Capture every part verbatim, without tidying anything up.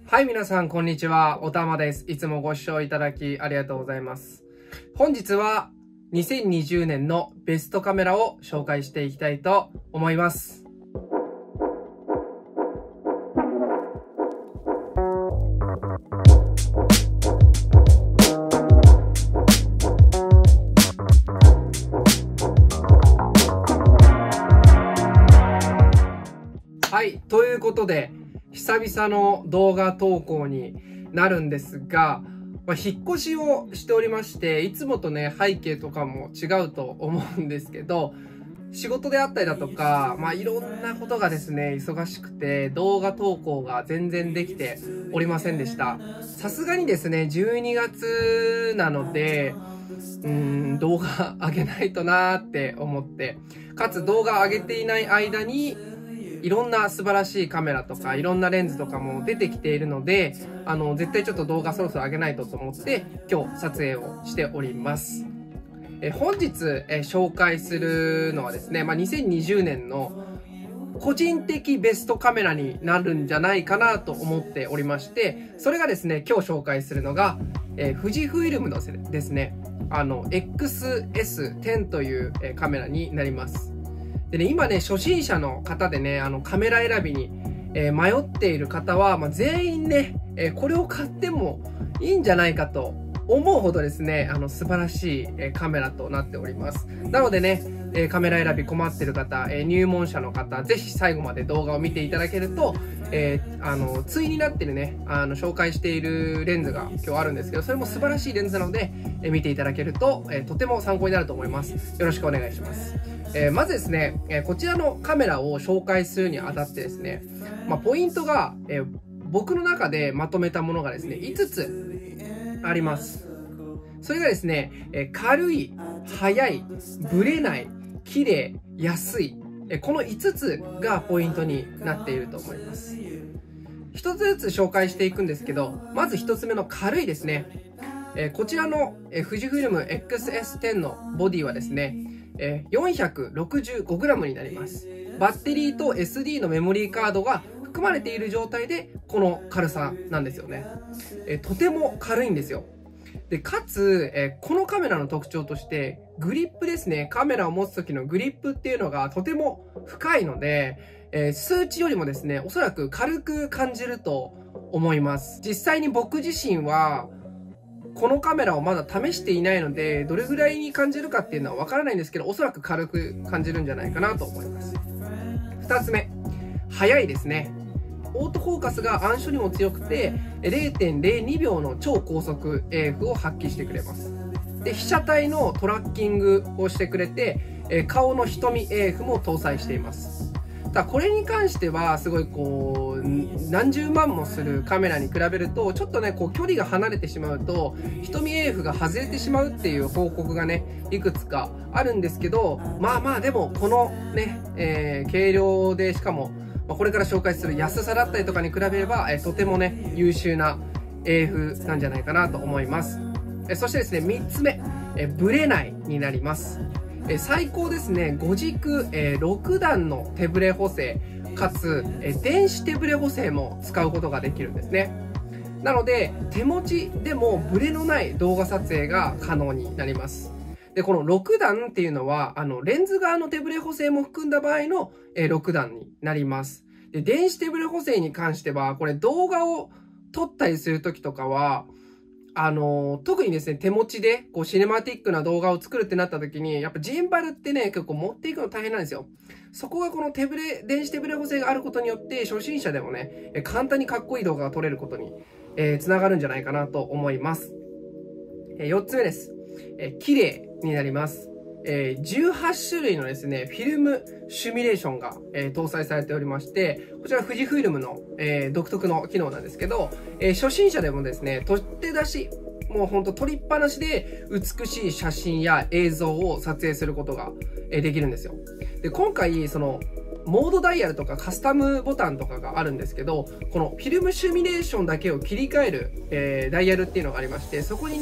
はい、皆さん、こんにちは。おたまです。いつもご視聴いただきありがとうございます。本日はにせんにじゅうねんのベストカメラを紹介していきたいと思います。はい、ということで、久々の動画投稿になるんですが、まあ、引っ越しをしておりまして、いつもとね、背景とかも違うと思うんですけど、仕事であったりだとか、まあ、いろんなことがですね、忙しくて、動画投稿が全然できておりませんでした。さすがにですね、じゅうにがつなので、うーん、動画上げないとなーって思って、かつ動画上げていない間に、いろんな素晴らしいカメラとかいろんなレンズとかも出てきているので、あの絶対ちょっと動画そろそろ上げないとと思って今日撮影をしております。え本日え紹介するのはですね、まあ、にせんにじゅうねんの個人的ベストカメラになるんじゃないかなと思っておりまして、それがですね、今日紹介するのがえ富士フイルムのですね、あの エックスエステン というえカメラになります。でね、今ね、初心者の方でね、あの、カメラ選びに、えー、迷っている方は、まあ、全員ね、えー、これを買ってもいいんじゃないかと思うほどですね、あの、素晴らしい、えー、カメラとなっております。なのでね、えー、カメラ選び困ってる方、えー、入門者の方、ぜひ最後まで動画を見ていただけると、えー、あの、対になってるね、あの、紹介しているレンズが今日あるんですけど、それも素晴らしいレンズなので、えー、見ていただけると、えー、とても参考になると思います。よろしくお願いします。えー、まずですね、えー、こちらのカメラを紹介するにあたってですね、まあ、ポイントが、えー、僕の中でまとめたものがですね、いつつあります。それがですね、えー、軽い、速い、ブレない、綺麗、安い、えー、このいつつがポイントになっていると思います。一つずつ紹介していくんですけど、まず一つ目の軽いですね。えー、こちらの、えー、富士フイルム エックスエステン のボディはですね、えー、よんひゃくろくじゅうごグラム になります。バッテリーと エスディー のメモリーカードが含まれている状態でこの軽さなんですよね。えー、とても軽いんですよ。で、かつ、えー、このカメラの特徴としてグリップですね。カメラを持つ時のグリップっていうのがとても深いので、えー、数値よりもですね、おそらく軽く感じると思います。実際に僕自身はこのカメラをまだ試していないので、どれぐらいに感じるかっていうのはわからないんですけど、おそらく軽く感じるんじゃないかなと思います。二つ目、速いですね。オートフォーカスが暗所にも強くて、れいてんれいにびょうの超高速 エーエフ を発揮してくれます。で、被写体のトラッキングをしてくれて、顔の瞳 エーエフ も搭載しています。ただこれに関してはすごいこう何十万もするカメラに比べるとちょっとねこう距離が離れてしまうと瞳 エーエフ が外れてしまうっていう報告がねいくつかあるんですけど、まあまあでもこのね、えー、軽量でしかもこれから紹介する安さだったりとかに比べれば、えー、とてもね優秀な エーエフ なんじゃないかなと思います。えー、そしてですねみっつめ、えー、ブレないになります。え最高ですね、ご軸、えー、ろくだんの手ブレ補正、かつ、えー、電子手ブレ補正も使うことができるんですね。なので、手持ちでもブレのない動画撮影が可能になります。で、このろくだんっていうのは、あの、レンズ側の手ブレ補正も含んだ場合の、えー、ろくだんになります。で、電子手ブレ補正に関しては、これ動画を撮ったりするときとかは、あのー、特にですね、手持ちで、こう、シネマティックな動画を作るってなった時に、やっぱジンバルってね、結構持っていくの大変なんですよ。そこがこの手ブレ、電子手ブレ補正があることによって、初心者でもね、簡単にかっこいい動画が撮れることに、えー、つながるんじゃないかなと思います。えー、よっつめです。えー、綺麗になります。えー、じゅうはちしゅるいのですね、フィルムシミュレーションが、えー、搭載されておりまして、こちら富士フイルムの、えー、独特の機能なんですけど、えー、初心者でもですね、取って出し、もうほんと撮りっぱなしで美しい写真や映像を撮影することが、えー、できるんですよ。で、今回、その、モードダイヤルとかカスタムボタンとかがあるんですけど、このフィルムシミュレーションだけを切り替える、えー、ダイヤルっていうのがありまして、そこにね、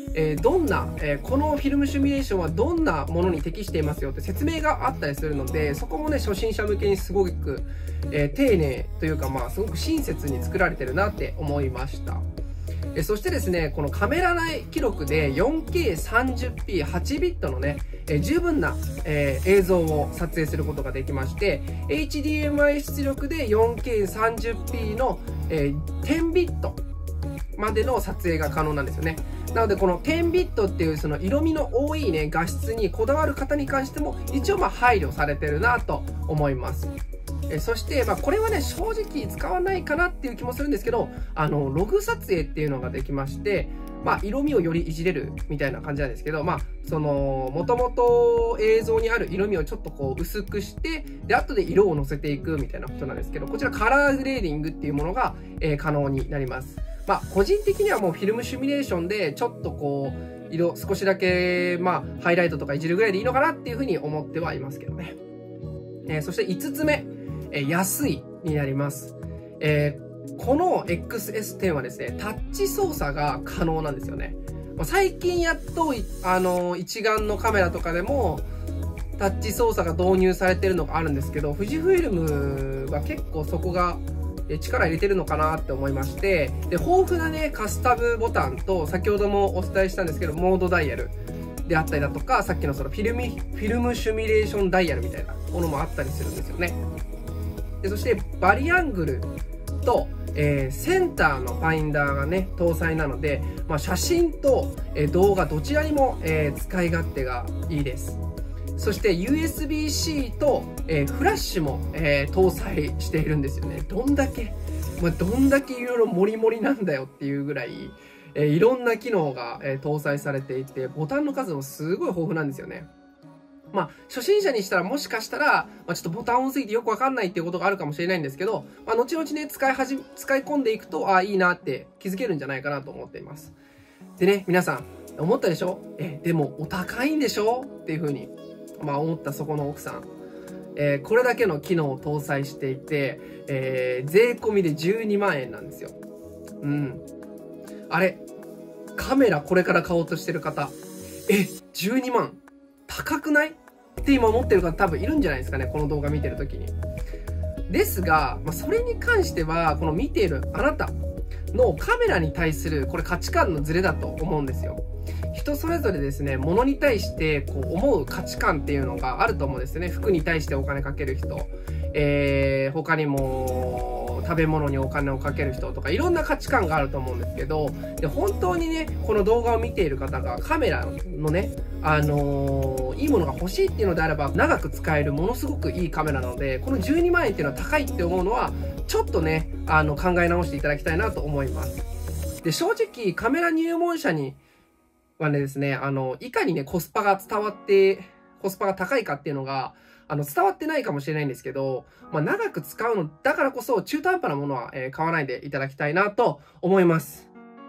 えー、どんな、えー、このフィルムシミュレーションはどんなものに適していますよって説明があったりするので、そこもね、初心者向けにすごく、えー、丁寧というか、まあ、すごく親切に作られてるなって思いました。えそしてですね、このカメラ内記録で よんケーさんじゅっピーはち ビットのね、え十分な、えー、映像を撮影することができまして、エイチディーエムアイ 出力で よんケーさんじゅっピー の、えー、じゅうビットまでの撮影が可能なんですよね。なのでこのじゅうビットっていうその色味の多いね、画質にこだわる方に関しても一応まあ配慮されてるなと思います。えそして、まあ、これはね、正直使わないかなっていう気もするんですけど、あの、ログ撮影っていうのができまして、まあ、色味をよりいじれるみたいな感じなんですけど、まあ、その、もともと映像にある色味をちょっとこう薄くして、で、後で色を乗せていくみたいなことなんですけど、こちらカラーグレーディングっていうものが、えー、可能になります。まあ、個人的にはもうフィルムシミュレーションで、ちょっとこう、色少しだけ、まあ、ハイライトとかいじるぐらいでいいのかなっていうふうに思ってはいますけどね。えー、そしていつつめ。え安いになります。えー、この エックスエステン はですね、タッチ操作が可能なんですよね。最近やっと、あの、一眼のカメラとかでも、タッチ操作が導入されてるのがあるんですけど、富士フイルムは結構そこが力入れてるのかなって思いまして、で、豊富なね、カスタムボタンと、先ほどもお伝えしたんですけど、モードダイヤルであったりだとか、さっきのそのフィルム、フィルムシミュレーションダイヤルみたいなものもあったりするんですよね。でそしてバリアングルと、えー、センターのファインダーがね搭載なので、まあ、写真と、えー、動画どちらにも、えー、使い勝手がいいです。そして ユーエスビーシー と、えー、フラッシュも、えー、搭載しているんですよね。どんだけ、まあ、どんだけいろいろモリモリなんだよっていうぐらい、えー、いろんな機能が、えー、搭載されていて、ボタンの数もすごい豊富なんですよね。まあ、初心者にしたらもしかしたら、まあ、ちょっとボタン多すぎてよくわかんないっていうことがあるかもしれないんですけど、まあ、後々ね、使いはじ、使い込んでいくと、ああ、いいなって気づけるんじゃないかなと思っています。でね、皆さん、思ったでしょ？え、でもお高いんでしょ？っていうふうに、まあ、思ったそこの奥さん。えー、これだけの機能を搭載していて、えー、税込みでじゅうにまんえんなんですよ。うん。あれ、カメラこれから買おうとしてる方、え、じゅうにまん高くない？って今思ってる方多分いるんじゃないですかね、この動画見てる時に。ですが、まあ、それに関してはこの見ているあなたのカメラに対するこれ価値観のズレだと思うんですよ。人それぞれですね、物に対してこう思う価値観っていうのがあると思うんですよね。服に対してお金かける人、えー、他にも食べ物にお金をかける人とかいろんな価値観があると思うんですけど、で本当にね、この動画を見ている方がカメラのね、あのー、いいものが欲しいっていうのであれば長く使えるものすごくいいカメラなので、このじゅうにまんえんっていうのは高いって思うのはちょっとね、あの考え直していただきたいなと思います。で正直カメラ入門者にはねですね、あのいかにねコスパが伝わってコスパが高いかっていうのがあの伝わってないかもしれないんですけど、まあ、長く使うのだからこそ中途半端なものは、えー、買わないでいただきたいなと思います。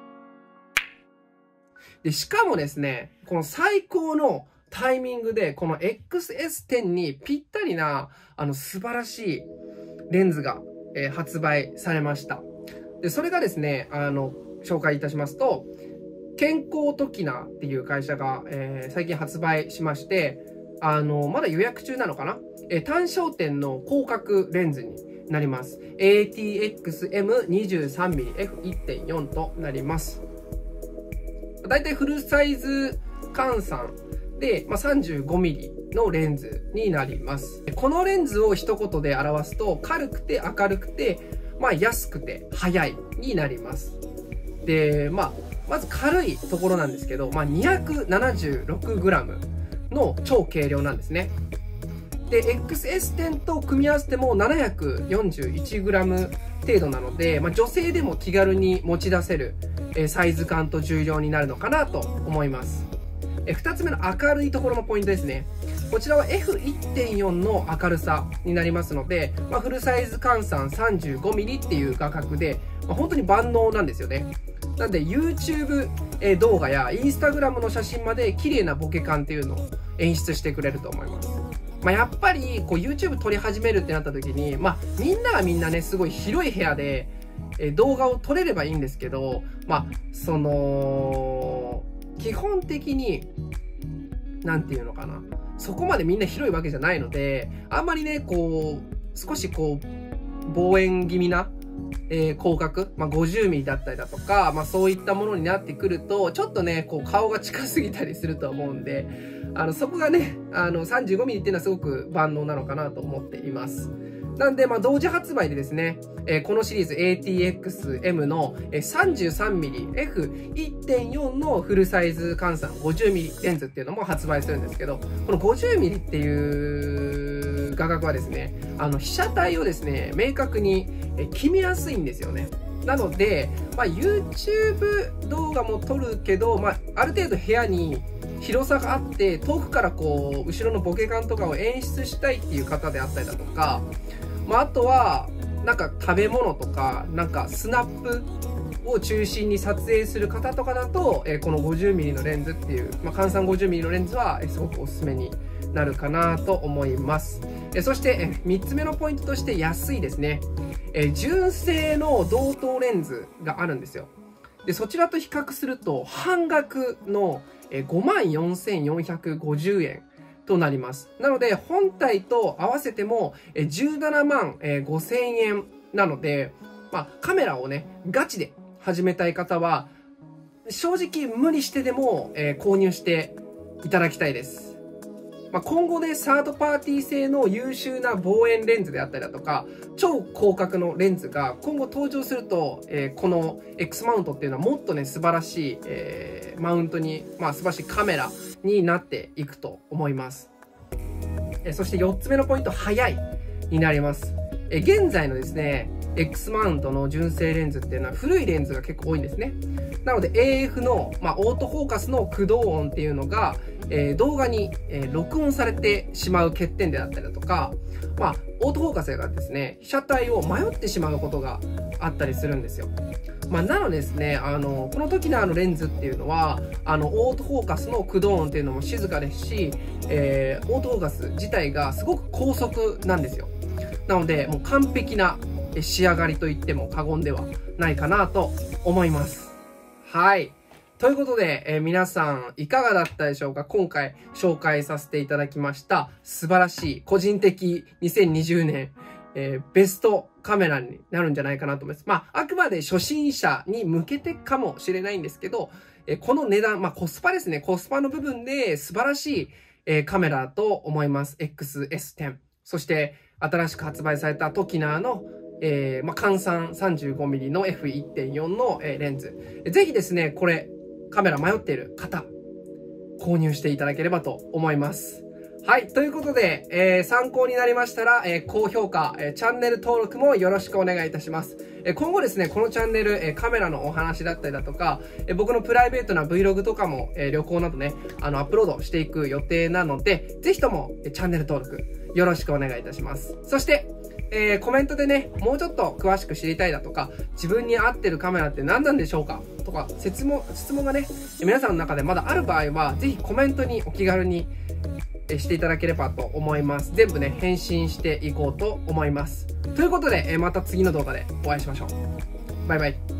で、しかもですね、この最高のタイミングで、この エックスエステン にぴったりな、あの、素晴らしいレンズが、えー、発売されました。で、それがですね、あの、紹介いたしますと、健康トキナっていう会社が、えー、最近発売しまして、あの、まだ予約中なのかな？えー、単焦点の広角レンズになります。エーティーエックスエムにじゅうさんミリエフいってんよん となります。だいたいフルサイズ換算で、まあ、さんじゅうごミリのレンズになります。このレンズを一言で表すと、軽くて明るくて、まあ、安くて速いになります。で、まあ、まず軽いところなんですけど、まあ、にひゃくななじゅうろくグラム の超軽量なんですね。で、エックスエステン と組み合わせても ななひゃくよんじゅういちグラム 程度なので、まあ、女性でも気軽に持ち出せるサイズ感と重量になるのかなと思います。ふたつめの明るいところのポイントですね。こちらは エフいってんよん の明るさになりますので、まあ、フルサイズ換算 さんじゅうごミリ っていう画角で、まあ、本当に万能なんですよね。なんで YouTube 動画や Instagram の写真まで綺麗なボケ感っていうのを演出してくれると思います。まあ、やっぱりこう YouTube 撮り始めるってなった時に、まあ、みんながみんなね、すごい広い部屋で動画を撮れればいいんですけど、まあ、その、 基本的に、なんていうのかな。そこまでみんな広いわけじゃないので、あんまりね、こう、少しこう、望遠気味な、えー、広角、まあ、ごじゅうミリだったりだとか、まあ、そういったものになってくると、ちょっとね、こう、顔が近すぎたりすると思うんで、あの、そこがね、あの、さんじゅうごミリっていうのはすごく万能なのかなと思っています。なんで、まあ、同時発売でですね、えー、このシリーズ エーティーエックスエム の さんじゅうさんミリエフいってんよん のフルサイズ換算 ごじゅうミリ レンズっていうのも発売するんですけど、この ごじゅうミリ っていう画角はですね、あの、被写体をですね、明確に決めやすいんですよね。なので、まあ、YouTube 動画も撮るけど、まあ、ある程度部屋に広さがあって、遠くからこう、後ろのボケ感とかを演出したいっていう方であったりだとか、まあ、あとは、なんか食べ物とか、なんかスナップを中心に撮影する方とかだと、えー、この ごじゅうミリ のレンズっていう、まあ、換算 ごじゅうミリ のレンズは、えー、すごくおすすめになるかなと思います。えー、そして、えー、みっつめのポイントとして安いですね。えー、純正の同等レンズがあるんですよ。で、そちらと比較すると、半額の、えー、ごまんよんせんよんひゃくごじゅうえん。となります。なので、本体と合わせてもじゅうななまんごせんえんなので、まあ、カメラをね、ガチで始めたい方は、正直無理してでも、えー、購入していただきたいです。まあ、今後ね、サードパーティー製の優秀な望遠レンズであったりだとか、超広角のレンズが今後登場すると、えー、この X マウントっていうのはもっとね、素晴らしい、えー、マウントに、まあ、素晴らしいカメラになっていくと思います。えそしてよっつめのポイント、速いになります。え現在のですね、X マウントの純正レンズっていうのは古いレンズが結構多いんですね。なので エーエフ の、まあ、オートフォーカスの駆動音っていうのが、えー、動画に、えー、録音されてしまう欠点であったりだとか、まあ、オートフォーカスがですね、被写体を迷ってしまうことがあったりするんですよ。まあ、なのでですね、あの、この時のあのレンズっていうのは、あの、オートフォーカスの駆動音っていうのも静かですし、えー、オートフォーカス自体がすごく高速なんですよ。なので、もう完璧な仕上がりと言っても過言ではないかなと思います。はい。ということで、えー、皆さんいかがだったでしょうか？今回紹介させていただきました素晴らしい個人的にせんにじゅうねん、えー、ベストカメラになるんじゃないかなと思います。まあ、あくまで初心者に向けてかもしれないんですけど、えー、この値段、まあコスパですね。コスパの部分で素晴らしい、えー、カメラだと思います。エックスエステン。そして新しく発売されたトキナーのえー、まあ、換算 さんじゅうごミリ の エフいってんよん の、えー、レンズ。ぜひですね、これ、カメラ迷っている方、購入していただければと思います。はい。ということで、えー、参考になりましたら、えー、高評価、えー、チャンネル登録もよろしくお願いいたします。えー、今後ですね、このチャンネル、えー、カメラのお話だったりだとか、えー、僕のプライベートな Vlog とかも、えー、旅行などね、あの、アップロードしていく予定なので、ぜひとも、えー、チャンネル登録、よろしくお願いいたします。そして、えー、コメントでね、もうちょっと詳しく知りたいだとか、自分に合ってるカメラって何なんでしょうかとか、質問、質問がね、皆さんの中でまだある場合は、ぜひコメントにお気軽にしていただければと思います。全部ね、返信していこうと思います。ということで、また次の動画でお会いしましょう。バイバイ。